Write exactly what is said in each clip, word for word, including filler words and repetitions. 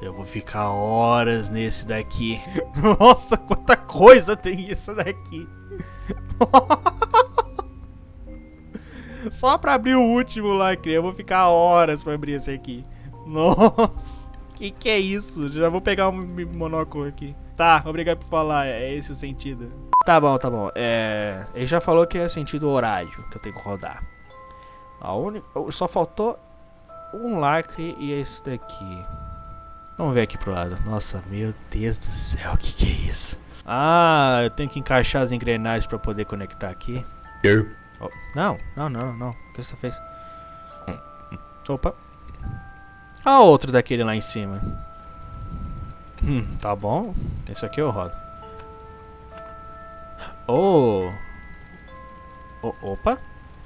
Eu vou ficar horas nesse daqui. Nossa, quanta coisa tem isso daqui. Só pra abrir o último lá, cria. Eu vou ficar horas pra abrir esse aqui. Nossa, que que é isso? Já vou pegar um monóculo aqui. Tá, obrigado por falar. É esse o sentido. Tá bom, tá bom. É... Ele já falou que é sentido horário que eu tenho que rodar. A única... Só faltou um lacre e esse daqui. Vamos ver aqui pro lado. Nossa, meu Deus do céu, o que que é isso? Ah, eu tenho que encaixar as engrenagens pra poder conectar aqui. Oh, não, não, não, não. O que você fez? Opa. Ah, outro daquele lá em cima. Hum, tá bom. Esse aqui eu rodo. Oh. Oh, opa.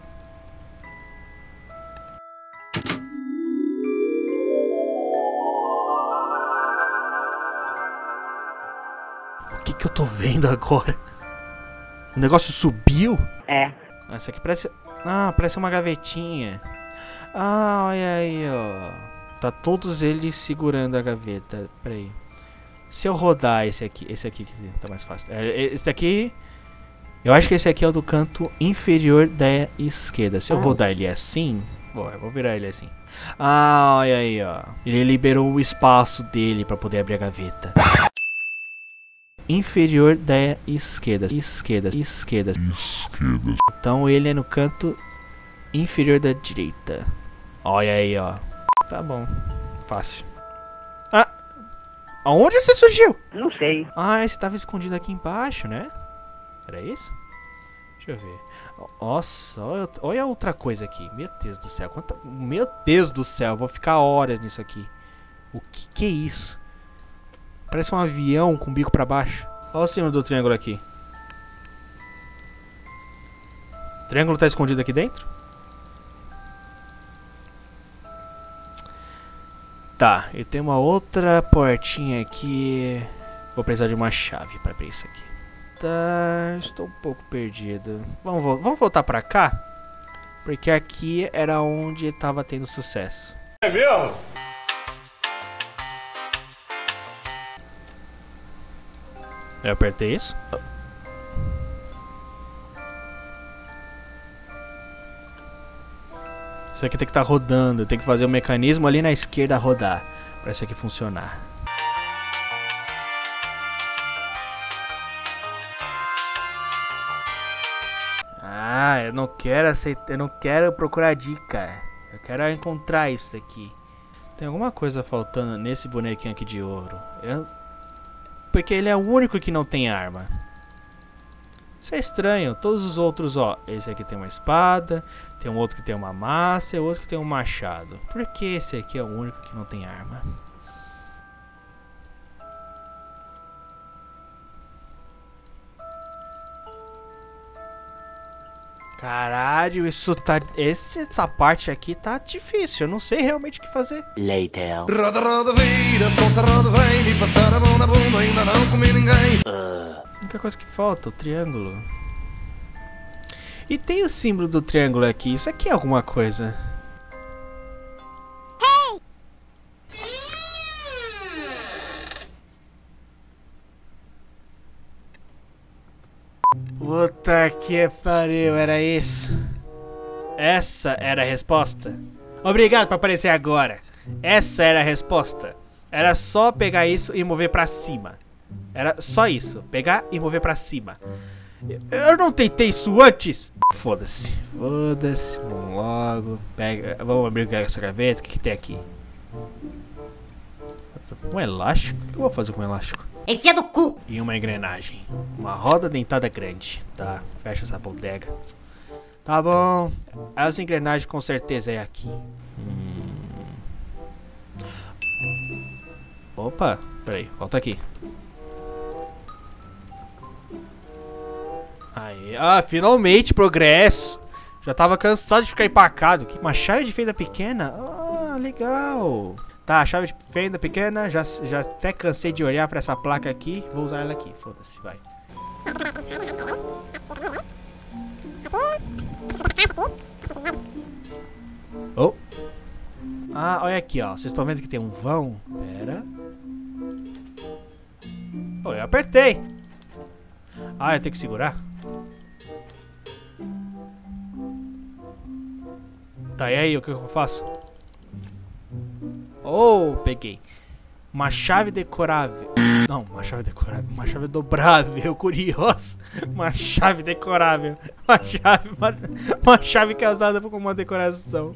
O que que eu tô vendo agora? O negócio subiu? É. Essa aqui parece... Ah, parece uma gavetinha. Ah, olha aí, ó. Tá todos eles segurando a gaveta. Pera aí. Se eu rodar esse aqui... Esse aqui que tá mais fácil. Esse daqui... Eu acho que esse aqui é o do canto inferior da esquerda. Se eu rodar ele assim... Bom, eu vou virar ele assim. Ah, olha aí, ó. Ele liberou o espaço dele pra poder abrir a gaveta. Inferior da esquerda. Esquerda, esquerda. Esquerda. Então ele é no canto inferior da direita. Olha aí, ó. Tá bom. Fácil. Ah! Aonde você surgiu? Não sei. Ah, esse tava escondido aqui embaixo, né? Era isso? Deixa eu ver. Nossa, olha, olha outra coisa aqui. Meu Deus do céu. Quanta... Meu Deus do céu. Eu vou ficar horas nisso aqui. O que que é isso? Parece um avião com o bico pra baixo. Olha o símbolo do triângulo aqui. O triângulo tá escondido aqui dentro? Tá, e tem uma outra portinha aqui. Vou precisar de uma chave pra abrir isso aqui. Tá, estou um pouco perdido. Vamos, vo vamos voltar pra cá? Porque aqui era onde tava tendo sucesso. É mesmo? Eu apertei isso. Isso aqui tem que estar rodando. Tem que fazer o mecanismo ali na esquerda rodar para isso aqui funcionar. Ah, eu não quero aceitar. Eu não quero procurar dica. Eu quero encontrar isso daqui. Tem alguma coisa faltando nesse bonequinho aqui de ouro. Eu... Porque ele é o único que não tem arma. Isso é estranho. Todos os outros, ó. Esse aqui tem uma espada. Tem um outro que tem uma massa. E outro que tem um machado. Por que esse aqui é o único que não tem arma? Caralho, isso tá... Esse, essa parte aqui tá difícil. Eu não sei realmente o que fazer. Later. Roda, roda, vira, solta, roda, vem. Me passar a mão na bunda, ainda não comi ninguém. A única coisa que falta, o triângulo. E tem o símbolo do triângulo aqui. Isso aqui é alguma coisa. Puta que pariu, era isso. Essa era a resposta. Obrigado por aparecer agora. Essa era a resposta. Era só pegar isso e mover pra cima. Era só isso, pegar e mover pra cima. Eu não tentei isso antes. Foda-se, foda-se. Vamos logo, pega. Vamos abrir essa gaveta, o que que tem aqui? Um elástico? O que eu vou fazer com um elástico? Enfia do cu. E uma engrenagem. Uma roda dentada grande. Tá, fecha essa bodega. Tá bom. As engrenagens com certeza é aqui. Hum. Opa, peraí, volta aqui. Aí, ah, finalmente progresso. Já tava cansado de ficar empacado. Uma chave de fenda pequena? Ah, legal. Tá, a chave de fenda pequena, já, já até cansei de olhar pra essa placa aqui. Vou usar ela aqui, foda-se, vai. Oh. Ah, olha aqui, ó. Vocês estão vendo que tem um vão? Pera. Pô, eu apertei. Ah, eu tenho que segurar? Tá, e aí, o que eu faço? Oh, peguei. Uma chave decorável. Não, uma chave decorável. Uma chave dobrável, curioso. Uma chave decorável. Uma chave, uma, uma chave que é usada como uma decoração.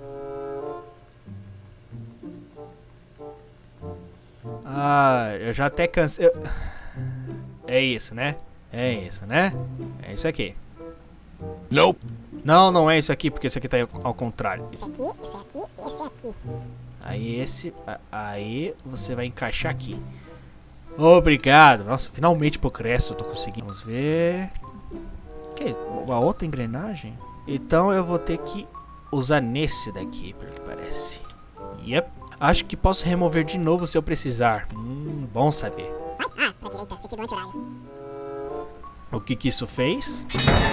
Ah, eu já até cansei. Eu... É isso, né? É isso, né? É isso aqui. Nope. Não, não é isso aqui, porque isso aqui tá ao contrário. Esse aqui, esse aqui e esse aqui. Aí esse... Aí você vai encaixar aqui. Obrigado. Nossa, finalmente progresso eu tô conseguindo. Vamos ver... Que? Uma outra engrenagem? Então eu vou ter que usar nesse daqui, pelo que parece. Yep. Acho que posso remover de novo se eu precisar. Hum, bom saber. Ai, ah, pra direita, sentido anti-horário. O que que isso fez?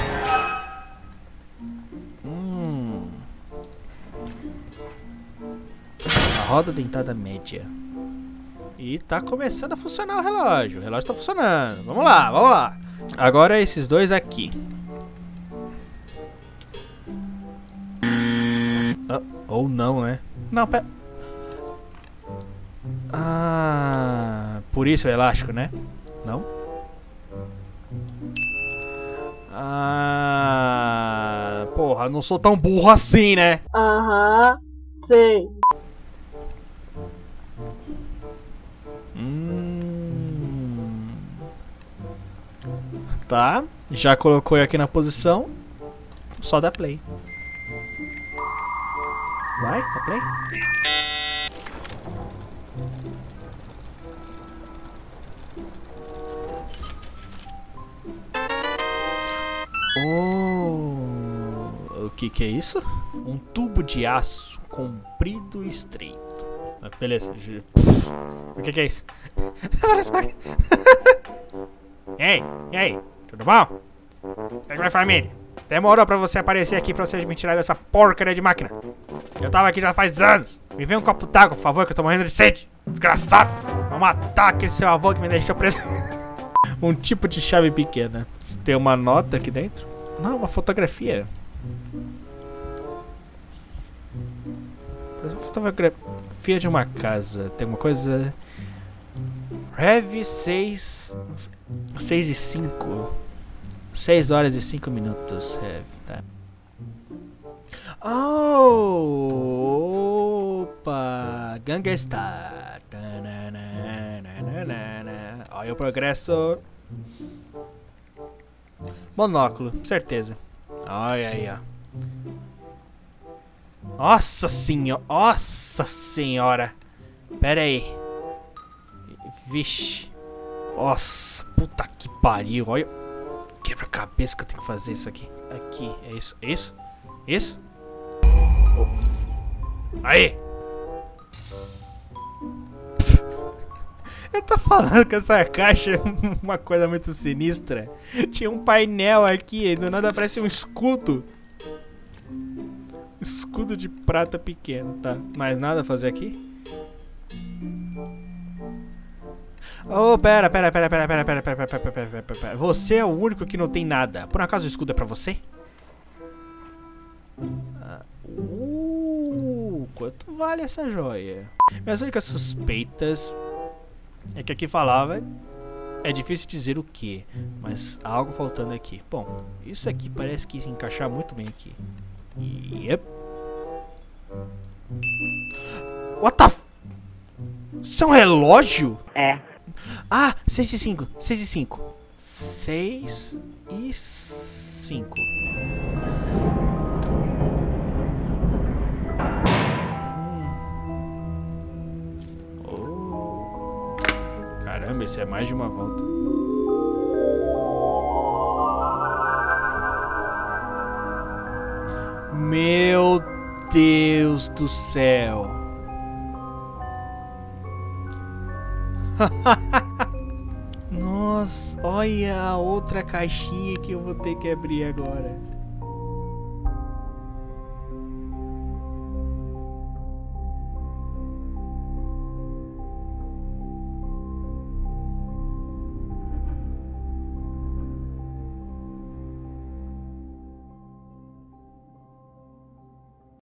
Hum. A roda dentada média. E tá começando a funcionar o relógio. O relógio tá funcionando. Vamos lá, vamos lá. Agora esses dois aqui. Ah, ou não, né? Não, pera. Ah, por isso é elástico, né? Não? Ah, porra, não sou tão burro assim, né? Aham, sei. Hum. Tá, já colocou aqui na posição. Só dá play. Vai, dá play. Oh, o que que é isso? Um tubo de aço comprido e estreito. Ah, beleza. O que que é isso? Ei, e aí? Tudo bom? Como é que vai, família? Demorou pra você aparecer aqui pra vocês me tirar dessa porcaria de máquina. Eu tava aqui já faz anos. Me vê um copo d'água, por favor, que eu tô morrendo de sede. Desgraçado. Vou matar aquele seu avô que me deixou preso. Um tipo de chave pequena. Tem uma nota aqui dentro? Não, uma fotografia. Parece uma fotografia de uma casa. Tem uma coisa... Rev seis... seis e cinco. seis horas e cinco minutos. Rev, tá. Oh, opa! Gangstar. Olha o progresso. Monóculo, certeza. Olha aí, ó. Nossa senhora. Nossa senhora. Pera aí. Vixe. Nossa, puta que pariu. Olha. Quebra-cabeça que eu tenho que fazer isso aqui. Aqui, é isso. É isso? Isso? Oh. Aí. Eu tô falando que essa caixa é uma coisa muito sinistra. Tinha um painel aqui, do nada aparece um escudo. Escudo de prata pequeno, tá? Mais nada a fazer aqui? Oh, pera, pera, pera, pera, pera, pera, pera, pera, pera, pera, pera, pera. Você é o único que não tem nada. Por acaso o escudo é pra você? Ah, uh, quanto vale essa joia? Minhas únicas suspeitas é que aqui falava, é difícil dizer o que, mas há algo faltando aqui. Bom, isso aqui parece que se encaixar muito bem aqui. Yep. What the f... Isso é um relógio? É. Ah, seis e cinco, seis e cinco. seis e cinco. Caramba, esse é mais de uma volta. Meu Deus do céu. Nossa, olha a outra caixinha que eu vou ter que abrir agora.